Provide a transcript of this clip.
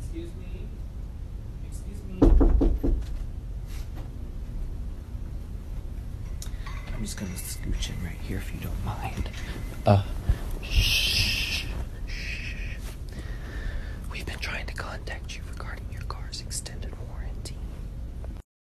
Excuse me? Excuse me? I'm just gonna scooch in right here if you don't mind. Shh. We've been trying to contact